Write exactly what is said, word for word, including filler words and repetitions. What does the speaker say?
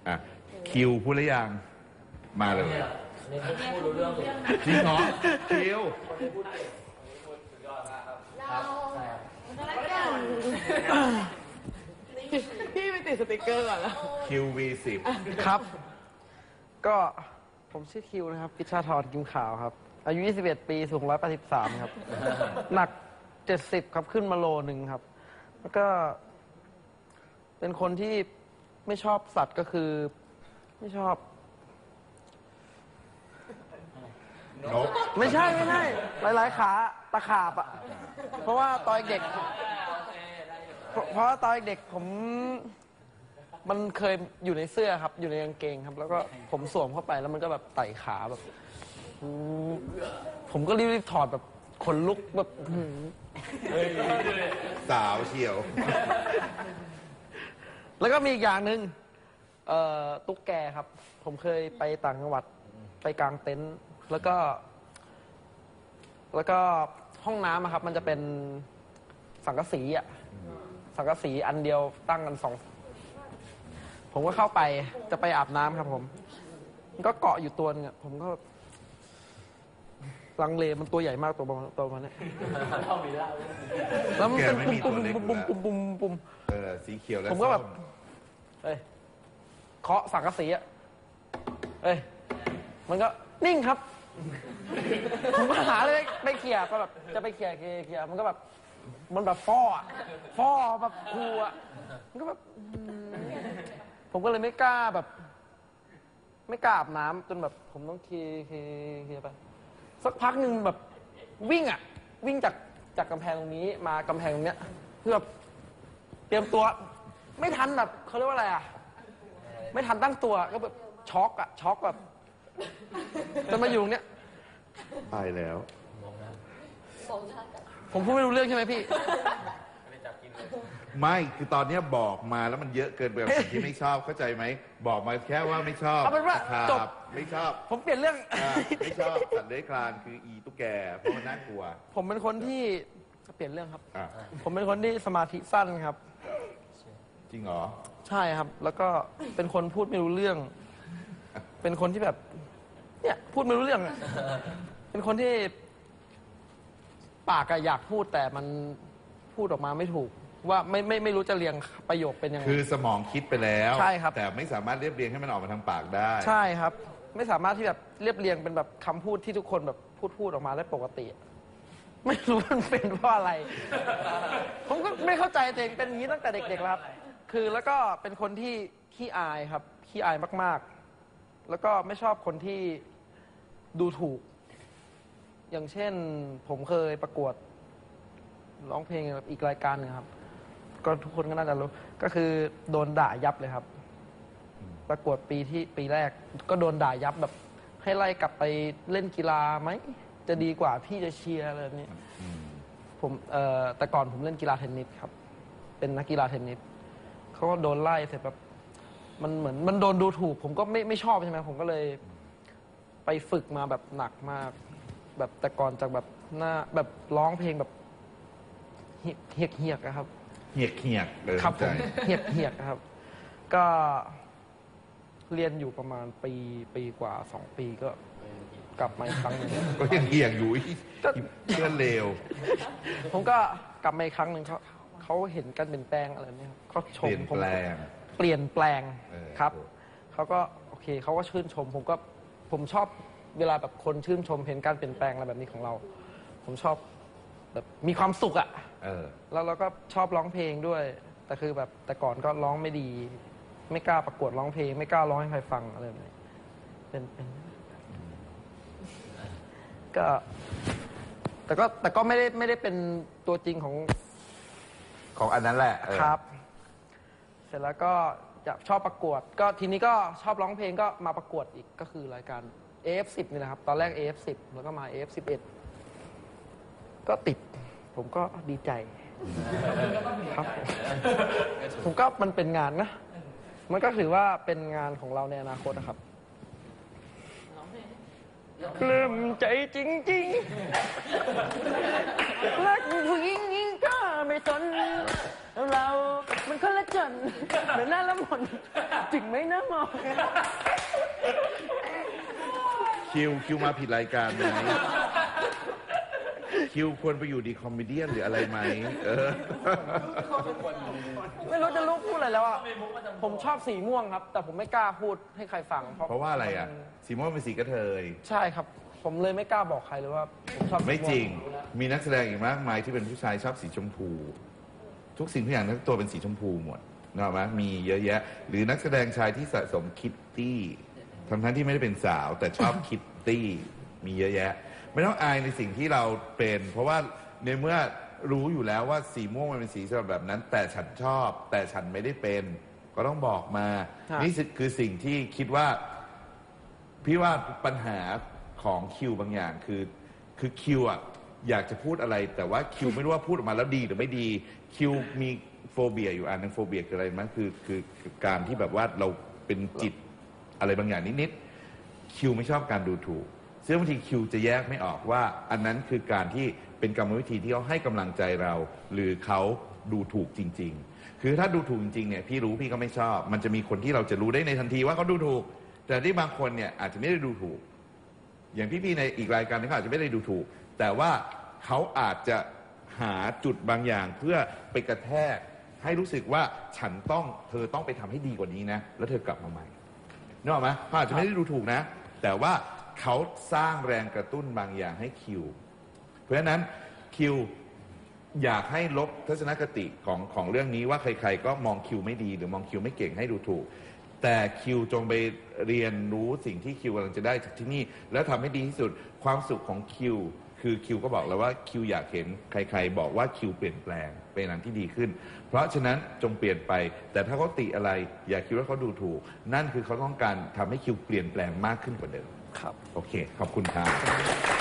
อ่ะคิวพูดหรือยังมาเลยจริงเหรอคิวพี่ไปติดสติกเกอร์ก่อนแล้วคิววีสิบครับก็ผมชื่อคิวนะครับพิชาธรกิมขาวครับอายุยี่สิบเอ็ดปีสูงหนึ่งร้อยแปดสิบสามครับหนักเจ็ดสิบครับขึ้นมาโลหนึ่งครับแล้วก็เป็นคนที่ไม่ชอบสัตว์ก็คือไม่ชอบนกไม่ใช่ไม่ใช่หลายๆขาตะขาบอ่ะเพราะว่าตอนเด็กเพราะว่าตอนเด็กผมมันเคยอยู่ในเสื้อครับอยู่ในกางเกงครับแล้วก็ผมสวมเข้าไปแล้วมันก็แบบไต่ขาแบบผมก็รีบๆถอดแบบขนลุกแบบสาวเชียวแล้วก็มีอีกอย่างหนึ่งตุ๊กแกครับผมเคยไปต่างจังหวัดไปกางเต็นท์แล้วก็แล้วก็ห้องน้ำครับมันจะเป็นสังกะสีอ่ะสังกะสีอันเดียวตั้งกันสองผมก็เข้าไปจะไปอาบน้ำครับผมมันก็เกาะอยู่ตัวนึงผมก็ลังเลมันตัวใหญ่มากตัวตัวมันเนี่ยแล้วมันเป็นปุ่มปุ่มปุ่มปุ่มปุ่มปุ่มเออสีเขียวแล้วผมก็แบบเอ้ยเคาะสังกะสีอ่ะเอ้ยมันก็นิ่งครับผมก็หาเลยไปเขี่ยก็แบบจะไปเขี่ยเขี่ยมันก็แบบมันแบบฟ้อฟ้อแบบกลัวมันก็แบบผมก็เลยไม่กล้าแบบไม่กล้าอาบน้ำจนแบบผมต้องเคลียเคลียไปสักพักหนึ่งแบบวิ่งอ่ะวิ่งจากจากกำแพงตรงนี้มากำแพงตรงเนี้ยเพื่อเตรียมตัวไม่ทันแบบเขาเรียกว่าอะไรอ่ะไม่ทันตั้งตัวก็แบบช็อกอ่ะช็อกแบบจนมาอยู่ตรงเนี้ยตายแล้วผมพูดไม่รู้เรื่องใช่ไหมพี่ไม่คือตอนนี้บอกมาแล้วมันเยอะเกินไปกับสิ่งที่ไม่ชอบเข้าใจไหมบอกมาแค่ว่าไม่ชอบเอาเป็นว่าจบไม่ชอบผมเปลี่ยนเรื่องไม่ชอบสัตว์เลื้อยคลานคืออีตุ๊กแกเพราะมันน่ากลัวผมเป็นคนที่เปลี่ยนเรื่องครับผมเป็นคนที่สมาธิสั้นครับจริงเหรอใช่ครับแล้วก็เป็นคนพูดไม่รู้เรื่องเป็นคนที่แบบเนี่ยพูดไม่รู้เรื่องเป็นคนที่ปากอยากพูดแต่มันพูดออกมาไม่ถูกว่าไม่ไม่ไม่รู้จะเรียงประโยคเป็นยังไงคือสมองคิดไปแล้วใช่ครับแต่ไม่สามารถเรียบเรียงให้มันออกมาทางปากได้ใช่ครับไม่สามารถที่แบบเรียบเรียงเป็นแบบคำพูดที่ทุกคนแบบพูดพูดออกมาได้ปกติไม่รู้มันเป็นเพราะอะไรผมก็ไม่เข้าใจตัวเองเป็นอย่างนี้ตั้งแต่เด็กๆแล้วครับคือแล้วก็เป็นคนที่ขี้อายครับขี้อายมากๆแล้วก็ไม่ชอบคนที่ดูถูกอย่างเช่นผมเคยประกวดร้องเพลงอีกรายการนึงครับก็ทุกคนก็น่าจะรู้ก็คือโดนด่ายับเลยครับประกวดปีที่ปีแรกก็โดนด่ายับแบบให้ไล่กลับไปเล่นกีฬาไหมจะดีกว่าพี่จะเชียร์อะไรแบบนี้ผมเอ่อแต่ก่อนผมเล่นกีฬาเทนนิสครับเป็นนักกีฬาเทนนิสเขาก็โดนไล่เสร็จแบบมันเหมือนมันโดนดูถูกผมก็ไม่ไม่ชอบใช่ไหมผมก็เลยไปฝึกมาแบบหนักมากแบบแต่ก่อนจากแบบหน้าแบบร้องเพลงแบบเฮียกเฮียกนะครับเฮียกเฮียกครับผมเฮียกเฮียกครับก็เรียนอยู่ประมาณปีปีกว่าสองปีก็กลับมาอีกครั้งนึงก็ยังเฮียกอยู่เพื่อนเลวผมก็กลับมาอีกครั้งหนึ่งเขาเขาเห็นการเปลี่ยนแปลงอะไรเนี่ยเขาชมผมเปลี่ยนแปลงครับเขาก็โอเคเขาก็ชื่นชมผมก็ผมชอบเวลาแบบคนชื่นชมเห็นการเปลี่ยนแปลงอะไรแบบนี้ของเราผมชอบแบบมีความสุขอ่ะแล้วเราก็ชอบร้องเพลงด้วยแต่คือแบบแต่ก่อนก็ร้องไม่ดีไม่กล้าประกวดร้องเพลงไม่กล้าร้องให้ใครฟังอะไรแบบนี้เป็นเป็นก็แต่ก็แต่ก็ไม่ได้ไม่ได้เป็นตัวจริงของของอันนั้นแหละครับเสร็จแล้วก็จะชอบประกวดก็ทีนี้ก็ชอบร้องเพลงก็มาประกวดอีกก็คือรายการ เอ เอฟ สิบ นี่แหละครับตอนแรก เอ เอฟ สิบ แล้วก็มา เอ เอฟ สิบเอ็ด ก็ติดผมก็ดีใจครับผมก็มันเป็นงานนะมันก็ถือว่าเป็นงานของเราในอนาคตนะครับเริ่มใจจริงๆรักผู้หญิงยิ่งกล้าไม่สนเรา มันคนละจนเหมือนหน้าละมนจึงไม่น่ามองคิวคิวมาผิดรายการไหมคิวควรไปอยู่ดีคอมเมเดี้หรืออะไรไหมเออไม่รู้จะลุกพูดอะไรแล้วอ่ะผมชอบสีม่วงครับ แต่ผมไม่กล้าพูดให้ใครฟังเพราะว่าอะไรอ่ะสีม่วงเป็นสีกระเทยใช่ครับ ผมเลยไม่กล้าบอกใครเลยว่าผมชอบสีม่วงไม่จริง มีนักแสดงอีกมากมายที่เป็นผู้ชายชอบสีชมพู ทุกสิ่งทุกอย่างทั้งตัวเป็นสีชมพูหมดนึกออกไหมมีเยอะแยะ หรือนักแสดงชายที่สะสมคิตตี้ทั้งทั้งที่ไม่ได้เป็นสาวแต่ชอบคิตตี้มีเยอะแยะ ไม่ต้องอายในสิ่งที่เราเป็น เพราะว่าในเมื่อรู้อยู่แล้วว่าสีม่วงมันเป็นสีสำหรับแบบนั้น แต่ฉันชอบ แต่ฉันไม่ได้เป็น ก็ต้องบอกมา นี่คือสิ่งที่คิดว่าพี่ว่าปัญหาของคิวบางอย่างคือคือคิวอ่ะอยากจะพูดอะไร แต่ว่าคิวไม่รู้ว่าพูดออกมาแล้วดีหรือไม่ดีคิวมีโฟเบียอยู่อันนึงโฟเบียคืออะไรมั้ยคือคือคือการที่แบบว่าเราเป็นจิตอะไรบางอย่างนิดๆคิวไม่ชอบการดูถูกซึ่งบางทีคิวจะแยกไม่ออกว่าอันนั้นคือการที่เป็นกรรมวิธีที่เขาให้กำลังใจเรา หรือเขาดูถูกจริงๆคือถ้าดูถูกจริงๆเนี่ยพี่รู้พี่ก็ไม่ชอบมันจะมีคนที่เราจะรู้ได้ในทันทีว่าเขาดูถูกแต่ที่บางคนเนี่ยอาจจะไม่ได้ดูถูกอย่างพี่ๆในอีกรายการนึงเขาอาจจะไม่ได้ดูถูกแต่ว่าเขาอาจจะหาจุดบางอย่างเพื่อไปกระแทกให้รู้สึกว่าฉันต้องเธอต้องไปทำให้ดีกว่านี้นะแล้วเธอกลับมาใหม่นึกออกไหมเขาอาจจะไม่ได้ดูถูกนะแต่ว่าเขาสร้างแรงกระตุ้นบางอย่างให้คิวเพราะฉะนั้นคิวอยากให้ลบทัศนคติของของเรื่องนี้ว่าใครๆก็มองคิวไม่ดีหรือมองคิวไม่เก่งให้ดูถูกแต่คิวจงไปเรียนรู้สิ่งที่คิวกำลังจะได้จากที่นี่แล้วทำให้ดีที่สุดความสุขของคิวคือคิวก็บอกแล้วว่าคิวอยากเห็นใครๆบอกว่าคิวเปลี่ยนแปลงเป็นอันที่ดีขึ้นเพราะฉะนั้นจงเปลี่ยนไปแต่ถ้าเขาติอะไรอย่าคิดว่าเขาดูถูกนั่นคือเขาต้องการทำให้คิวเปลี่ยนแปลงมากขึ้นกว่าเดิมครับโอเคขอบคุณครับ